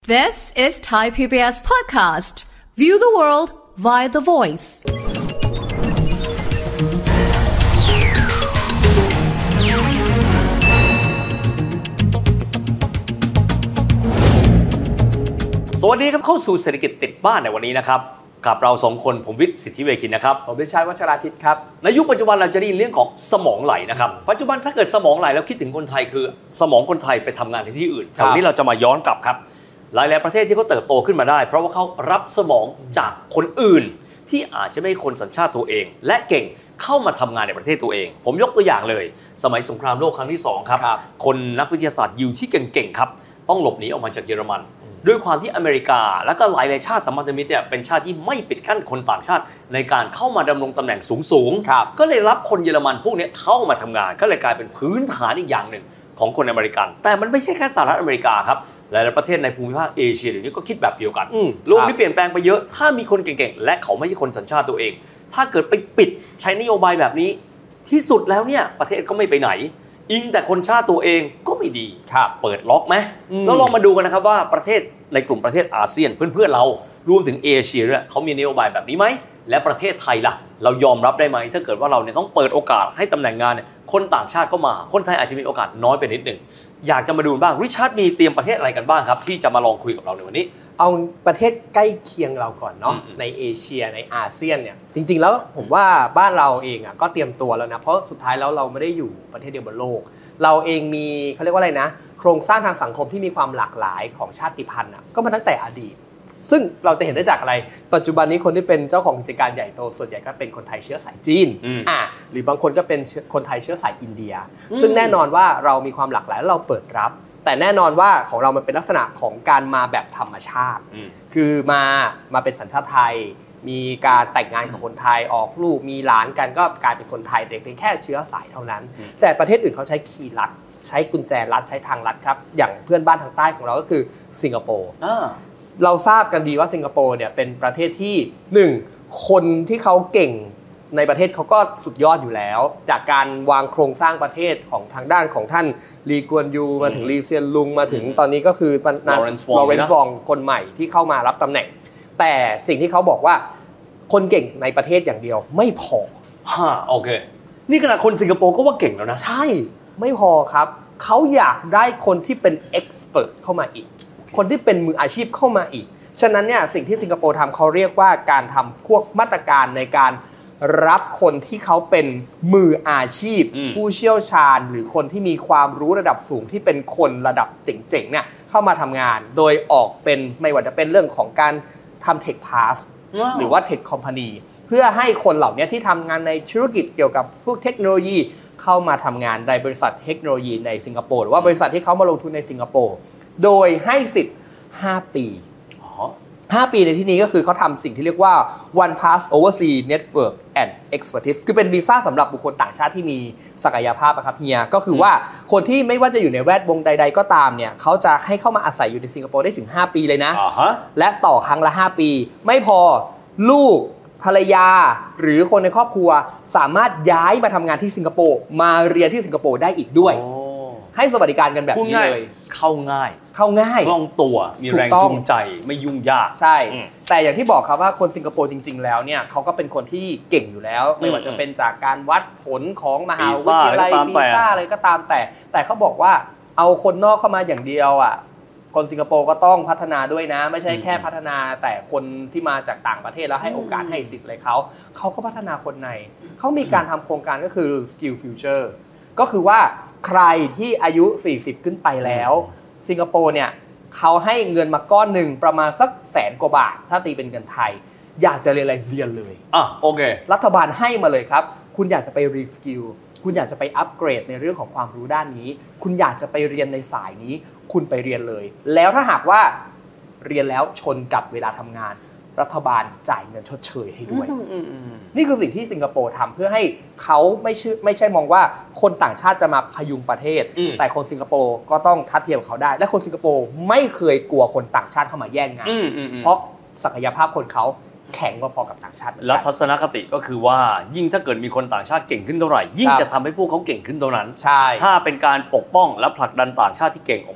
This is Thai PBS podcast. View the world via the voice. สวัสดีครับเข้าสู่เศรษฐกิจติดบ้านในวันนี้นะครับกับเราสองคนผมวิทย์สิทธิเวคินนะครับผมวิชัยวัชราทิตครับในยุคปัจจุบันเราจะได้ยินเรื่องของสมองไหลนะครับปัจจุบันถ้าเกิดสมองไหลแล้วคิดถึงคนไทยคือสมองคนไทยไปทำงานในที่อื่นแต่วันนี้เราจะมาย้อนกลับครับหลายๆประเทศที่เขาเติบโตขึ้นมาได้เพราะว่าเขารับสมองจากคนอื่นที่อาจจะไม่ใช่คนสัญชาติตัวเองและเก่งเข้ามาทำงานในประเทศตัวเองผมยกตัวอย่างเลยสมัยสงครามโลกครั้งที่2ครับคนนักวิทยาศาสตร์ยิวที่เก่งๆครับต้องหลบหนีออกมาจากเยอรมันด้วยความที่อเมริกาและก็หลายๆชาติสัมพันธมิตรเนี่ยเป็นชาติที่ไม่ปิดกั้นคนต่างชาติในการเข้ามาดำรงตำแหน่งสูงๆก็เลยรับคนเยอรมันพวกนี้เข้ามาทำงานก็เลยกลายเป็นพื้นฐานอีกอย่างหนึ่งของคนอเมริกันแต่มันไม่ใช่แค่สหรัฐอเมริกาครับหลายๆประเทศในภูมิภาคเอเชียเดี๋ยวนี้ก็คิดแบบเดียวกันโลกนี้เปลี่ยนแปลงไปเยอะถ้ามีคนเก่งๆและเขาไม่ใช่คนสัญชาติตัวเองถ้าเกิดไปปิดใช้นโยบายแบบนี้ที่สุดแล้วเนี่ยประเทศก็ไม่ไปไหนอิงแต่คนชาติตัวเองก็ไม่ดีเปิดล็อกไหมแล้วลองมาดูกันนะครับว่าประเทศในกลุ่มประเทศอาเซียนเพื่อนๆเรารวมถึงเอเชียด้วยเขามีนโยบายแบบนี้ไหมและประเทศไทยล่ะเรายอมรับได้ไหมถ้าเกิดว่าเราเนี่ยต้องเปิดโอกาสให้ตำแหน่งงานเนี่ยคนต่างชาติเข้ามาคนไทยอาจจะมีโอกาสน้อยไปนิดหนึ่งอยากจะมาดูบ้างริชาร์ดมีเตรียมประเทศอะไรกันบ้างครับที่จะมาลองคุยกับเราในวันนี้เอาประเทศใกล้เคียงเราก่อนเนาะในเอเชียในอาเซียนเนี่ยจริงๆแล้วผมว่าบ้านเราเองอ่ะก็เตรียมตัวแล้วนะเพราะสุดท้ายแล้วเราไม่ได้อยู่ประเทศเดียวบนโลกเราเองมีเขาเรียกว่าอะไรนะโครงสร้างทางสังคมที่มีความหลากหลายของชาติพันธุ์อ่ะก็มาตั้งแต่อดีตซึ่งเราจะเห็นได้จากอะไรปัจจุบันนี้คนที่เป็นเจ้าของกิจการใหญ่โตส่วนใหญ่ก็เป็นคนไทยเชื้อสายจีนหรือบางคนก็เป็นคนไทยเชื้อสายอินเดียซึ่งแน่นอนว่าเรามีความหลากหลายและเราเปิดรับแต่แน่นอนว่าของเรามันเป็นลักษณะของการมาแบบธรรมชาติคือมาเป็นสัญชาติไทยมีการแต่งงานกับคนไทยออกลูกมีหลานกันก็กลายเป็นคนไทยแต่เป็นแค่เชื้อสายเท่านั้นแต่ประเทศอื่นเขาใช้คีย์ลัดใช้กุญแจลัดใช้ทางลัดครับอย่างเพื่อนบ้านทางใต้ของเราก็คือสิงคโปร์เราทราบกันดีว่าสิงคโปร์เนี่ยเป็นประเทศที่1คนที่เขาเก่งในประเทศเขาก็สุดยอดอยู่แล้วจากการวางโครงสร้างประเทศของทางด้านของท่านลีกวนยูมาถึงลีเซียนลุงมาถึงตอนนี้ก็คือลอเรนซ์วองคนใหม่ที่เข้ามารับตำแหน่งแต่สิ่งที่เขาบอกว่าคนเก่งในประเทศอย่างเดียวไม่พอโอเคนี่ขนาดคนสิงคโปร์ก็ว่าเก่งแล้วนะใช่ไม่พอครับเขาอยากได้คนที่เป็นเอ็กซ์เพรสเข้ามาอีกคนที่เป็นมืออาชีพเข้ามาอีกฉะนั้นเนี่ยสิ่งที่สิงคโปร์ทำเขาเรียกว่าการทำพวกมาตรการในการรับคนที่เขาเป็นมืออาชีพผู้เชี่ยวชาญหรือคนที่มีความรู้ระดับสูงที่เป็นคนระดับเจ๋งๆเนี่ยเข้ามาทำงานโดยออกเป็นไม่ว่าจะเป็นเรื่องของการทำ Tech Pass หรือว่า Tech Company เพื่อให้คนเหล่านี้ที่ทำงานในธุรกิจเกี่ยวกับพวกเทคโนโลยีเข้ามาทำงานในบริษัทเทคโนโลยีในสิงคโปร์หรือว่าบริษัทที่เขามาลงทุนในสิงคโปร์โดยให้สิทธิ์5 ปี5 ปีในที่นี้ก็คือเขาทำสิ่งที่เรียกว่า One Pass Overseas Network and Expertise คือเป็นวีซ่าสำหรับบุคคลต่างชาติที่มีศักยภาพนะครับเฮียก็คือว่าคนที่ไม่ว่าจะอยู่ในแวดวงใดๆก็ตามเนี่ยเขาจะให้เข้ามาอาศัยอยู่ในสิงคโปร์ได้ถึง5 ปีเลยนะและต่อครั้งละ5 ปีไม่พอลูกภรรยาหรือคนในครอบครัวสามารถย้ายมาทำงานที่สิงคโปร์มาเรียนที่สิงคโปร์ได้อีกด้วยให้สวัสดิการกันแบบนี้เลยเข้าง่ายคล่องตัวมีแรงจูงใจไม่ยุ่งยากใช่แต่อย่างที่บอกครับว่าคนสิงคโปร์จริงๆแล้วเนี่ยเขาก็เป็นคนที่เก่งอยู่แล้วไม่ว่าจะเป็นจากการวัดผลของมหาวิทยาลัยวีซ่าอะไรก็ตามแต่เขาบอกว่าเอาคนนอกเข้ามาอย่างเดียวอ่ะคนสิงคโปร์ก็ต้องพัฒนาด้วยนะไม่ใช่แค่พัฒนาแต่คนที่มาจากต่างประเทศแล้วให้โอกาสให้สิทธิ์อะไรเขาก็พัฒนาคนในเขามีการทำโครงการก็คือ Skill Future ก็คือว่าใครที่อายุ40ขึ้นไปแล้วสิงคโปร์เนี่ยเขาให้เงินมาก้อนหนึ่งประมาณสัก100,000 กว่าบาทถ้าตีเป็นเงินไทยอยากจะเรียนอะไรเรียนเลยโอเครัฐบาลให้มาเลยครับคุณอยากจะไปรีสกิลคุณอยากจะไปอัปเกรดในเรื่องของความรู้ด้านนี้คุณอยากจะไปเรียนในสายนี้คุณไปเรียนเลยแล้วถ้าหากว่าเรียนแล้วชนกับเวลาทำงานรัฐบาลจ่ายเงินชดเชยให้ด้วยนี่คือสิ่งที่สิงคโปร์ทำเพื่อให้เขาไม่ใช่มองว่าคนต่างชาติจะมาพยุงประเทศแต่คนสิงคโปร์ก็ต้องทัดเทียมเขาได้และคนสิงคโปร์ไม่เคยกลัวคนต่างชาติเข้ามาแย่งงานเพราะศักยภาพคนเขาแข็งพอๆกับต่างชาติและทัศนคติก็คือว่ายิ่งถ้าเกิดมีคนต่างชาติเก่งขึ้นเท่าไหร่ยิ่งจะทำให้พวกเขาเก่งขึ้นเท่านั้นใช่ถ้าเป็นการปกป้องและผลักดันต่างชาติที่เก่งออกมา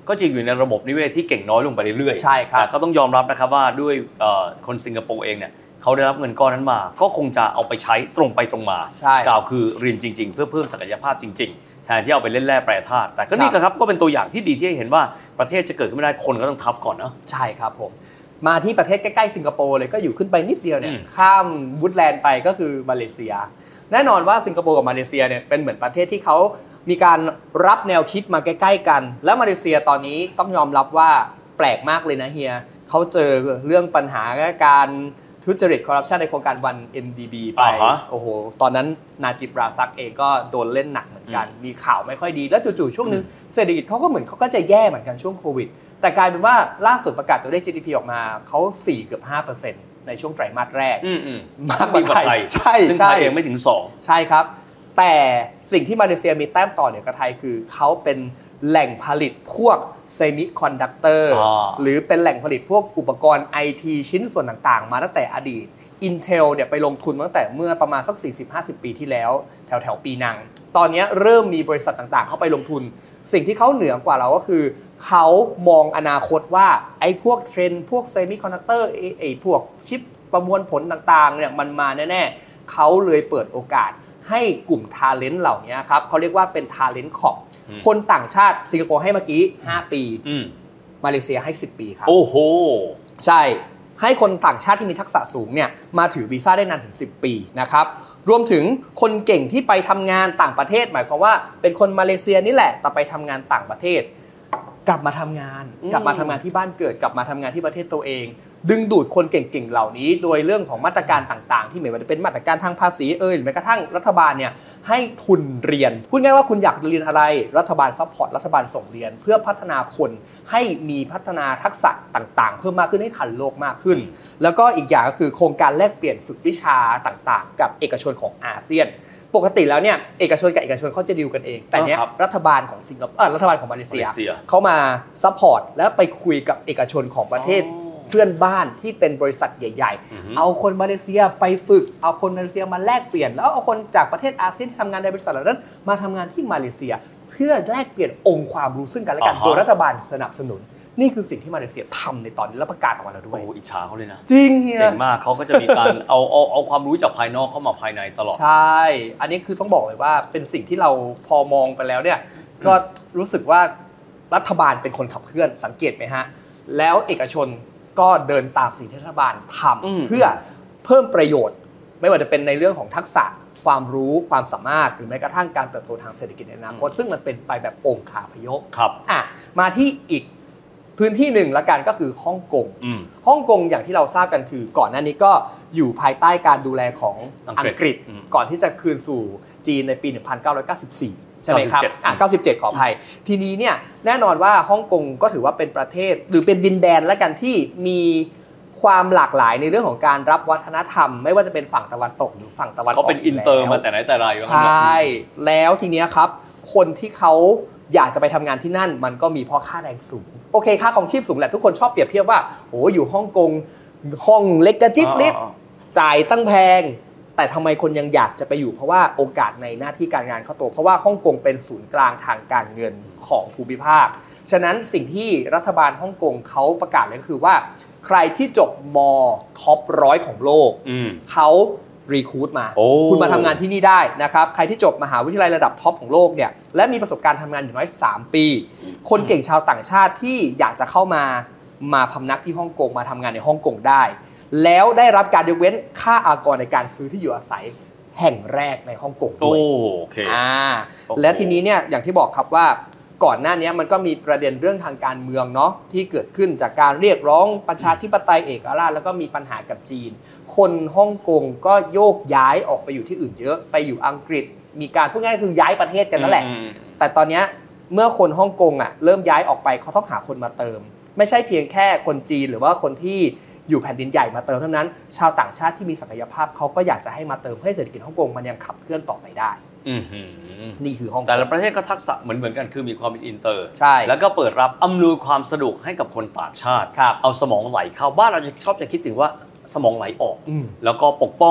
ก็จริงอยู่ในระบบนิเวศที่เก่งน้อยลงไปเรื่อยๆใช่ครับแต่ก็ต้องยอมรับนะครับว่าด้วยคนสิงคโปร์เองเนี่ยเขาได้รับเงินก้อนนั้นมาก็คงจะเอาไปใช้ตรงไปตรงมากล่าวคือเรียนจริงๆเพื่อเพิ่มศักยภาพจริงๆแทนที่เอาไปเล่นแร่แปรธาตุแต่ก็นี่ครับก็เป็นตัวอย่างที่ดีที่ให้เห็นว่าประเทศจะเกิดขึ้นไม่ได้คนก็ต้องทัฟก่อนเนาะใช่ครับผมมาที่ประเทศใกล้ๆสิงคโปร์เลยก็อยู่ขึ้นไปนิดเดียวเนี่ยข้ามวูดแลนด์ไปก็คือมาเลเซียแน่นอนว่าสิงคโปร์กับมาเลเซียเนี่ยเป็นเหมือนประเทศที่เขามีการรับแนวคิดมาใกล้ๆกันแล้วมาเลเซียตอนนี้ต้องยอมรับว่าแปลกมากเลยนะเฮียเขาเจอเรื่องปัญหาการทุจริตคอร์รัปชันในโครงการ 1MDB ไปโอ้โหตอนนั้นนาจิบราซักเองก็โดนเล่นหนักเหมือนกันมีข่าวไม่ค่อยดีแล้วจู่ๆช่วงนึงเศรษฐกิจเขาก็เหมือนเขาก็จะแย่เหมือนกันช่วงโควิดแต่กลายเป็นว่าล่าสุดประกาศตัวเลข GDP ออกมาเขา4เกือบ 5% ในช่วงไตรมาสแรกมากกว่าไทยใช่ซึ่งไทยเองไม่ถึง2 ใช่ครับแต่สิ่งที่มาเลเซียมีแต้มต่อเหนือกว่าไทยคือเขาเป็นแหล่งผลิตพวกเซมิคอนดักเตอร์หรือเป็นแหล่งผลิตพวกอุปกรณ์ IT ชิ้นส่วนต่างๆมาตั้งแต่อดีต Intel เนี่ยไปลงทุนตั้งแต่เมื่อประมาณสัก 40-50 ปีที่แล้วแถวๆปีนังตอนนี้เริ่มมีบริษัทต่างๆเข้าไปลงทุนสิ่งที่เขาเหนือกว่าเราก็คือเขามองอนาคตว่าไอ้พวกเทรนด์พวกเซมิคอนดักเตอร์ไอ้พวกชิปประมวลผลต่างๆเนี่ยมันมาแน่ๆเขาเลยเปิดโอกาสให้กลุ่ม talent เหล่านี้ครับเขาเรียกว่าเป็น talent corp คนต่างชาติสิงคโปร์ให้เมื่อกี้5ปีมาเลเซียให้10ปีครับโอ้โหใช่ให้คนต่างชาติที่มีทักษะสูงเนี่ยมาถือวีซ่าได้นานถึง10ปีนะครับรวมถึงคนเก่งที่ไปทำงานต่างประเทศหมายความว่าเป็นคนมาเลเซียนี่แหละแต่ไปทำงานต่างประเทศกลับมาทำงานที่บ้านเกิดกลับมาทำงานที่ประเทศตัวเองดึงดูดคนเก่งๆเหล่านี้โดยเรื่องของมาตรการต่างๆที่ไม่ว่าจะเป็นมาตรการทางภาษีหรือแม้กระทั่งรัฐบาลเนี่ยให้ทุนเรียนพูดง่ายว่าคุณอยากเรียนอะไรรัฐบาลซัพพอร์ตรัฐบาลส่งเรียนเพื่อพัฒนาคนให้มีพัฒนาทักษะต่างๆเพิ่มมากขึ้นให้ทันโลกมากขึ้นแล้วก็อีกอย่างก็คือโครงการแลกเปลี่ยนฝึกวิชาต่างๆกับเอกชนของอาเซียนปกติแล้วเนี่ยเอกชนกับเอกชนเขาจะดีลกันเองแต่เนี้ยรัฐบาลของสิงคโปร์รัฐบาลของมาเลเซียเขามาซัพพอร์ตแล้วไปคุยกับเอกชนของประเทศเพื่อนบ้านที่เป็นบริษัทใหญ่ๆเอาคนมาเลเซียไปฝึกเอาคนมาเลเซียมาแลกเปลี่ยนแล้วเอาคนจากประเทศอาเซียนที่ทำงานในบริษัทเหล่านั้นมาทำงานที่มาเลเซียเพื่อแลกเปลี่ยนองค์ความรู้ซึ่งกันและกันโดยรัฐบาลสนับสนุนนี่คือสิ่งที่มาเลเซียทำในตอนนี้แล้วประกาศออกมาแล้วด้วยโอ้อิจฉาเขาเลยนะจริงเฮียเก่งมากเขาก็จะมีการเอาความรู้จากภายนอกเข้ามาภายในตลอดใช่อันนี้คือต้องบอกเลยว่าเป็นสิ่งที่เราพอมองไปแล้วเนี่ยก็รู้สึกว่ารัฐบาลเป็นคนขับเคลื่อนสังเกตไหมฮะแล้วเอกชนก็เดินตามสิ่งที่รัฐบาลทำเพื่อเพิ่มประโยชน์ไม่ว่าจะเป็นในเรื่องของทักษะความรู้ความสามารถหรือแม้กระทั่งการเติบโตทางเศรษฐกิจในอนาคตซึ่งมันเป็นไปแบบองค์คาพยพครับมาที่อีกพื้นที่หนึ่งละกันก็คือฮ่องกงฮ่องกงอย่างที่เราทราบกันคือก่อนหน้านี้ก็อยู่ภายใต้การดูแลของอังกฤษก่อนที่จะคืนสู่จีนในปี 1994 ใช่ไหมครับ97ขออภัยทีนี้เนี่ยแน่นอนว่าฮ่องกงก็ถือว่าเป็นประเทศหรือเป็นดินแดนละกันที่มีความหลากหลายในเรื่องของการรับวัฒนธรรมไม่ว่าจะเป็นฝั่งตะวันตกหรือฝั่งตะวันออกเขาเป็นอินเตอร์มาแต่ไหนแต่ไรใช่แล้วทีนี้ครับคนที่เขาอยากจะไปทำงานที่นั่นมันก็มีเพราะค่าแรงสูงโอเคค่าของชีพสูงแหละทุกคนชอบเปรียบเทียบว่าโอ้อยู่ฮ่องกงห้องเล็กกระจิตนิดจ่ายตั้งแพงแต่ทำไมคนยังอยากจะไปอยู่เพราะว่าโอกาสในหน้าที่การงานเขาโตเพราะว่าฮ่องกงเป็นศูนย์กลางทางการเงินของภูมิภาคฉะนั้นสิ่งที่รัฐบาลฮ่องกงเขาประกาศเลยก็คือว่าใครที่จบม.ท็อป100ของโลกเขารีคูทมาคุณมาทำงานที่นี่ได้นะครับใครที่จบมหาวิทยาลัยระดับท็อปของโลกเนี่ยและมีประสบการณ์ทำงานอย่างน้อย3ปีคนเก่งชาวต่างชาติที่อยากจะเข้ามาพำนักที่ฮ่องกงมาทำงานในฮ่องกงได้แล้วได้รับการยกเว้นค่าอากรในการซื้อที่อยู่อาศัยแห่งแรกในฮ่องกงด้วยและทีนี้เนี่ยอย่างที่บอกครับว่าก่อนหน้านี้มันก็มีประเด็นเรื่องทางการเมืองเนาะที่เกิดขึ้นจากการเรียกร้องประชาธิปไตยเอกราชแล้วก็มีปัญหากับจีนคนฮ่องกงก็โยกย้ายออกไปอยู่ที่อื่นเยอะไปอยู่อังกฤษมีการพูดง่ายๆคือย้ายประเทศกันนั่นแหละแต่ตอนนี้เมื่อคนฮ่องกงเริ่มย้ายออกไปเขาต้องหาคนมาเติมไม่ใช่เพียงแค่คนจีนหรือว่าคนที่อยู่แผ่นดินใหญ่มาเติมเท่านั้นชาวต่างชาติที่มีศักยภาพเขาก็อยากจะให้มาเติมให้เศรษฐกิจฮ่องกงมันยังขับเคลื่อนต่อไปได้นี่คือฮ่องกงแต่ละประเทศก็ทักษะเหมือนกันคือมีความเป็นอินเตอร์ใช่แล้วก็เปิดรับอำนวยความสะดวกให้กับคนต่างชาติเอาสมองไหลเข้าบ้านเราจะชอบจะคิดถึงว่าสมองไหลออกแล้วก็ปกป้อง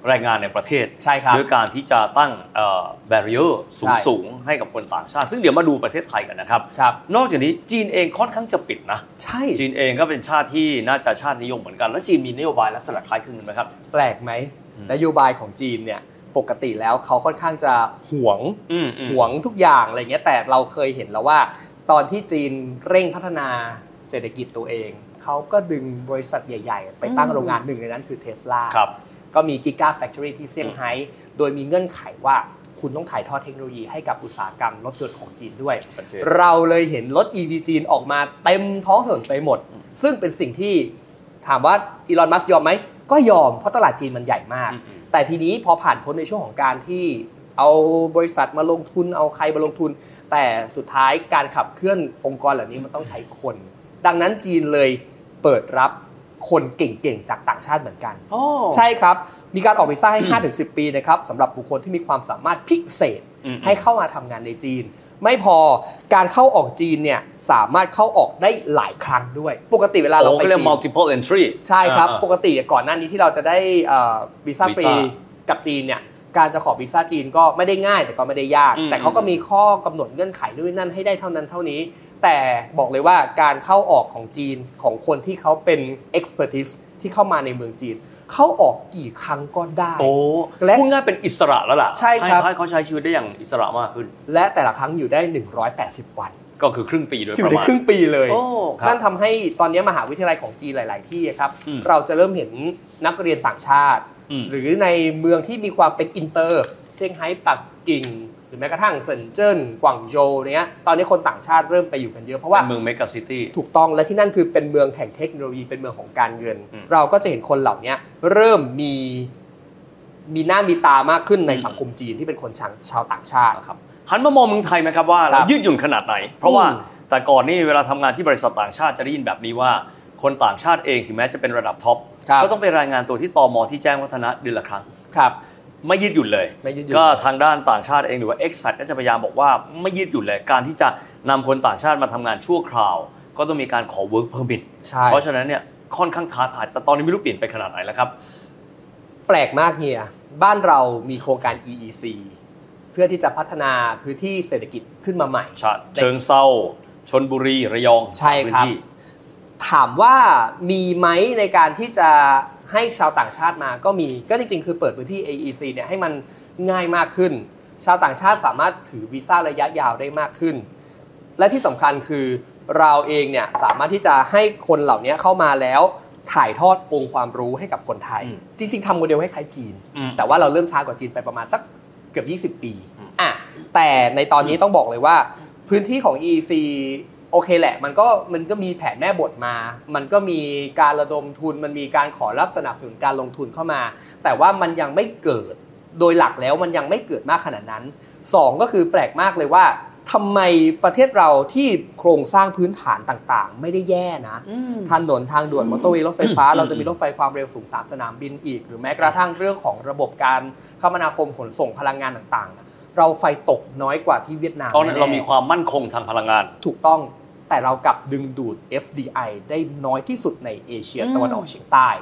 แรงงานในประเทศใช่ครับด้วยการที่จะตั้งbarrier สูงให้กับคนต่างชาติซึ่งเดี๋ยวมาดูประเทศไทยกันนะครับนอกจากนี้จีนเองค่อนข้างจะปิดนะใช่จีนเองก็เป็นชาติที่น่าจะชาตินิยมเหมือนกันแล้วจีนมีนโยบายลักษณะคล้ายคลึงกันไหมครับแปลกไหมนโยบายของจีนเนี่ยปกติแล้วเขาค่อนข้างจะหวงทุกอย่างอะไรเงี้ยแต่เราเคยเห็นแล้วว่าตอนที่จีนเร่งพัฒนาเศรษฐกิจตัวเองเขาก็ดึงบริษัทใหญ่ๆไปตั้งโรงงานหนึ่งในนั้นคือ Tesla ก็มี Giga Factory ที่เซี่ยงไฮ้โดยมีเงื่อนไขว่าคุณต้องถ่ายทอดเทคโนโลยีให้กับอุตสาหกรรมรถยนต์ของจีนด้วยเราเลยเห็นรถ EV จีนออกมาเต็มท้องถนนไปหมดซึ่งเป็นสิ่งที่ถามว่าอีลอนมัสก์ยอมไหมก็ยอมเพราะตลาดจีนมันใหญ่มากแต่ทีนี้พอผ่านพ้นในช่วงของการที่เอาบริษัทมาลงทุนเอาใครมาลงทุนแต่สุดท้ายการขับเคลื่อนองค์กรเหล่านี้มันต้องใช้คนดังนั้นจีนเลยเปิดรับคนเก่งๆจากต่างชาติเหมือนกันใช่ครับมีการออกวีซ่าให้ 5-10 ปีนะครับสำหรับบุคคลที่มีความสามารถพิเศษให้เข้ามาทำงานในจีนไม่พอการเข้าออกจีนเนี่ยสามารถเข้าออกได้หลายครั้งด้วยปกติเวลาเราไปจีน multiple entry ใช่ครับปกติก่อนหน้านี้ที่เราจะได้วีซ่าฟรีกับจีนเนี่ยการจะขอวีซ่าจีนก็ไม่ได้ง่ายแต่ก็ไม่ได้ยากแต่เขาก็มีข้อกำหนดเงื่อนไขด้วยนั่นให้ได้เท่านั้นเท่านี้แต่บอกเลยว่าการเข้าออกของจีนของคนที่เขาเป็น expertise ที่เข้ามาในเมืองจีนเข้าออกกี่ครั้งก็ได้และพูดง่ายเป็นอิสระแล้วล่ะใช่ครับให้เขาใช้ชีวิตได้อย่างอิสระมากขึ้นและแต่ละครั้งอยู่ได้180วันก็คือครึ่งปีโดยประมาณอยู่ได้ครึ่งปีเลยนั่นทำให้ตอนนี้มหาวิทยาลัยของจีนหลายๆที่ครับเราจะเริ่มเห็นนักเรียนต่างชาติหรือในเมืองที่มีความเป็นอินเตอร์เซี่ยงไฮ้ปักกิ่งหรือแม้กระทั่งเซินเจิ้นกวางโจวเนี้ยตอนนี้คนต่างชาติเริ่มไปอยู่กันเยอะเพราะว่าเมืองเมกะซิตี้ถูกต้องและที่นั่นคือเป็นเมืองแห่งเทคโนโลยีเป็นเมืองของการเงินเราก็จะเห็นคนเหล่านี้เริ่มมีหน้ามีตามากขึ้นในสังคมจีนที่เป็นคนชาวต่างชาติครับหันมามองเมืองไทยไหมครับว่าเรายืดหยุ่นขนาดไหนเพราะว่าแต่ก่อนนี่เวลาทำงานที่บริษัทต่างชาติจะได้ยินแบบนี้ว่าคนต่างชาติเองถึงแม้จะเป็นระดับท็อปก็ต้องไปรายงานตัวที่ตม.ที่แจ้งวัฒนะเดือนละครั้งครับไม่ยืดหยุ่นเลยก็ทางด้านต่างชาติเองหรือว่า expat ก็จะพยายามบอกว่าไม่ยืดหยุ่นเลยการที่จะนำคนต่างชาติมาทำงานชั่วคราวก็ต้องมีการขอ work permit เพราะฉะนั้นเนี่ยค่อนข้างท้าทายแต่ตอนนี้ไม่รู้เปลี่ยนไปขนาดไหนแล้วครับแปลกมากเนี่ยบ้านเรามีโครงการ EEC เพื่อที่จะพัฒนาพื้นที่เศรษฐกิจขึ้นมาใหม่เชิงเทราชลบุรีระยองใช่ครับถามว่ามีไหมในการที่จะให้ชาวต่างชาติมาก็มีก็จริงๆคือเปิดพื้นที่ AEC เนี่ยให้มันง่ายมากขึ้นชาวต่างชาติสามารถถือวีซ่าระยะยาวได้มากขึ้นและที่สำคัญคือเราเองเนี่ยสามารถที่จะให้คนเหล่านี้เข้ามาแล้วถ่ายทอดองค์ความรู้ให้กับคนไทยจริงๆทำโมเดลให้คล้ายจีนแต่ว่าเราเริ่มช้ากว่าจีนไปประมาณสักเกือบ20 ปีแต่ในตอนนี้ต้องบอกเลยว่าพื้นที่ของ EECโอเคแหละมันก็มีแผนแม่บทมามันก็มีการระดมทุนมันมีการขอรับสนับสนุนการลงทุนเข้ามาแต่ว่ามันยังไม่เกิดโดยหลักแล้วมันยังไม่เกิดมากขนาดนั้น2ก็คือแปลกมากเลยว่าทำไมประเทศเราที่โครงสร้างพื้นฐานต่างๆไม่ได้แย่นะถนนทางด่วนมอเตอร์เวย์รถไฟฟ้าเราจะมีรถไฟความเร็วสูง3สนามบินอีกหรือแม้กระทั่งเรื่องของระบบการคมนาคมขนส่งพลังงานต่างๆเราไฟตกน้อยกว่าที่เวียดนามเพราะเรามีความมั่นคงทางพลังงานถูกต้องแต่เรากลับดึงดูด FDI ได้น้อยที่สุดในเอเชียตะวันออกเฉียงใต้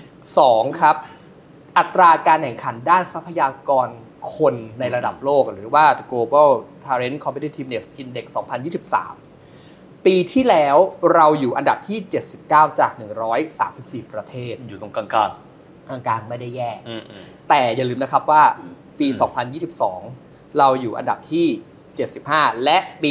2ครับอัตราการแข่งขันด้านทรัพยากรคนในระดับโลกหรือว่า Global Talent Competitiveness Index 2023 ปีที่แล้วเราอยู่อันดับที่79จาก134ประเทศอยู่ตรงกลางๆไม่ได้แย่แต่อย่าลืมนะครับว่าปี 2022 เราอยู่อันดับที่75และปี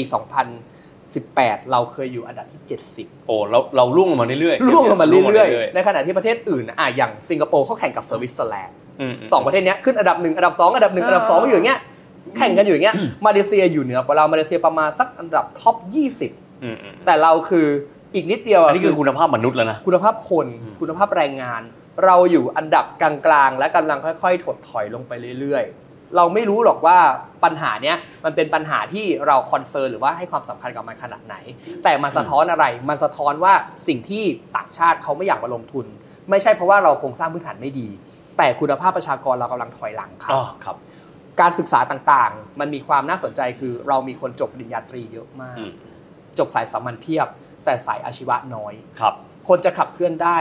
2018 เราเคยอยู่อันดับที่70 โอ้เราล่วงลงมาเรื่อยๆในขณะที่ประเทศอื่นอย่างสิงคโปร์เขาแข่งกับสวิตเซอร์แลนด์2ประเทศนี้ขึ้นอันดับ1อันดับ2อันดับ1อันดับ2อยู่อย่างเงี้ยแข่งกันอยู่อย่างเงี้ยมาเลเซียอยู่เหนือกว่าเรามาเลเซียประมาณสักอันดับท็อป20แต่เราคืออีกนิดเดียวอันนี้คือคุณภาพมนุษย์แล้วนะคุณภาพคนคุณภาพแรงงานเราอยู่อันดับกลางๆและกำลังค่อยๆถดถอยลงไปเรื่อยๆเราไม่รู้หรอกว่าปัญหาเนี้ยมันเป็นปัญหาที่เราคอนเซิร์นหรือว่าให้ความสำคัญกับมันขนาดไหนแต่มันสะท้อนอะไรมันสะท้อนว่าสิ่งที่ต่างชาติเขาไม่อยากมาลงทุนไม่ใช่เพราะว่าเราโครงสร้างพื้นฐานไม่ดีแต่คุณภาพประชากรเรากำลังถอยหลังครับการศึกษาต่างๆมันมีความน่าสนใจคือเรามีคนจบปริญญาตรีเยอะมากจบสายสามัญเพียบแต่สายอาชีวะน้อยคนจะขับเคลื่อนได้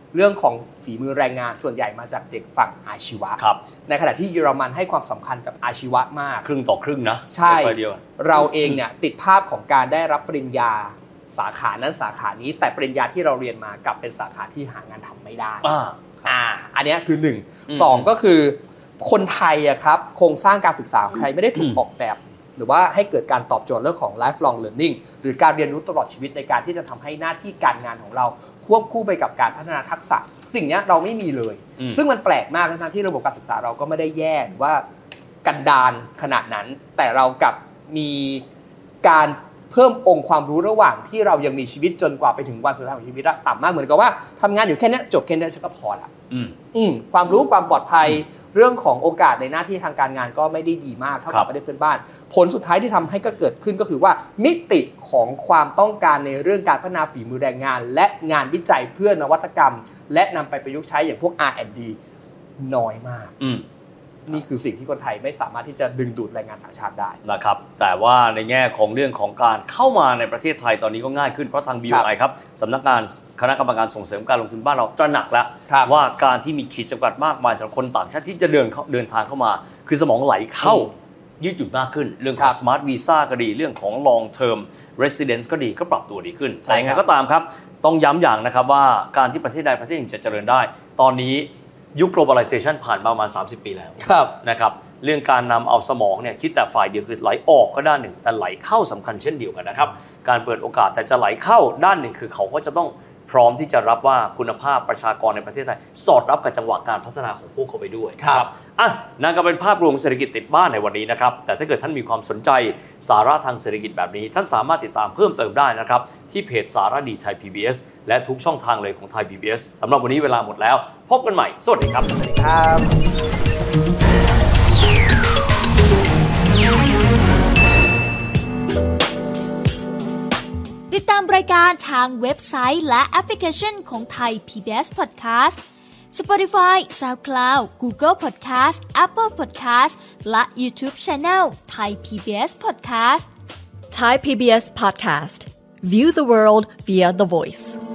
เรื่องของฝีมือแรงงานส่วนใหญ่มาจากเด็กฝั่งอาชีวะในขณะที่เยอรมันให้ความสำคัญกับอาชีวะมากครึ่งต่อครึ่งนะใช่เราเองเนี่ยติดภาพของการได้รับปริญญาสาขานั้นสาขานี้แต่ปริญญาที่เราเรียนมากลับเป็นสาขาที่หางานทำไม่ได้อันนี้คือ1 2ก็คือคนไทยอะครับโครงสร้างการศึกษาของไทยไม่ได้ถูกออกแบบหรือว่าให้เกิดการตอบโจทย์เรื่องของ lifelong learning หรือการเรียนรู้ตลอดชีวิตในการที่จะทำให้หน้าที่การงานของเราควบคู่ไปกับการพัฒนาทักษะสิ่งนี้เราไม่มีเลยซึ่งมันแปลกมากนะที่ระบบการศึกษาเราก็ไม่ได้แย่หรือว่ากันดารขนาดนั้นแต่เรากับมีการเพิ่มองค์ความรู้ระหว่างที่เรายังมีชีวิตจนกว่าไปถึงวันสุดท้ายของชีวิตต่ำมากเหมือนกับว่าทำงานอยู่แค่นี้จบแค่นี้ฉันก็พอละความรู้ความปลอดภัยเรื่องของโอกาสในหน้าที่ทางการงานก็ไม่ได้ดีมากเท่ากับประเทศเพื่อนบ้านผลสุดท้ายที่ทำให้ก็เกิดขึ้นก็คือว่ามิติของความต้องการในเรื่องการพัฒนาฝีมือแรงงานและงานวิจัยเพื่อนวัตกรรมและนำไปประยุกต์ใช้อย่างพวก R&D น้อยมากนี่คือสิ่งที่คนไทยไม่สามารถที่จะดึงดูดแรงงานต่างชาติได้นะครับแต่ว่าในแง่ของเรื่องของการเข้ามาในประเทศไทยตอนนี้ก็ง่ายขึ้นเพราะทาง BOI ครับสำนักงานคณะกรรมการส่งเสริมการลงทุนบ้านเราตระหนักแล้วว่าการที่มีขีดจำกัดมากมายสำหรับคนต่างชาติที่จะเดินทางเข้ามาคือสมองไหลเข้ายืดหยุ่นมากขึ้นเรื่องของ Smart Visa ก็ดีเรื่องของ Long Term Residence ก็ดีก็ปรับตัวดีขึ้นแต่ยังไงก็ตามครับต้องย้ำอย่างนะครับว่าการที่ประเทศใดประเทศหนึ่งจะเจริญได้ตอนนี้ยุค globalization ผ่านมาประมาณ30 ปีแล้วนะครับเรื่องการนำเอาสมองเนี่ยคิดแต่ฝ่ายเดียวคือไหลออกก็ด้านหนึ่งแต่ไหลเข้าสำคัญเช่นเดียวกันนะครับการเปิดโอกาสแต่จะไหลเข้าด้านหนึ่งคือเขาก็จะต้องพร้อมที่จะรับว่าคุณภาพประชากรในประเทศไทยสอดรับกับจังหวะการพัฒนาของพวกเขาไปด้วยครับนั่นก็เป็นภาพรวมเศรษฐกิจติดบ้านในวันนี้นะครับแต่ถ้าเกิดท่านมีความสนใจสาระทางเศรษฐกิจแบบนี้ท่านสามารถติดตามเพิ่มเติมได้นะครับที่เพจสารดีไทย PBS และทุกช่องทางเลยของไทย PBS สำหรับวันนี้เวลาหมดแล้วพบกันใหม่สวัสดีครับสวัสดีครับติดตามรายการทางเว็บไซต์และแอปพลิเคชันของไทย PBS Podcast Spotify, SoundCloud, Google Podcast, Apple Podcast และ YouTube Channel Thai PBS Podcast Thai PBS Podcast View the world via the voice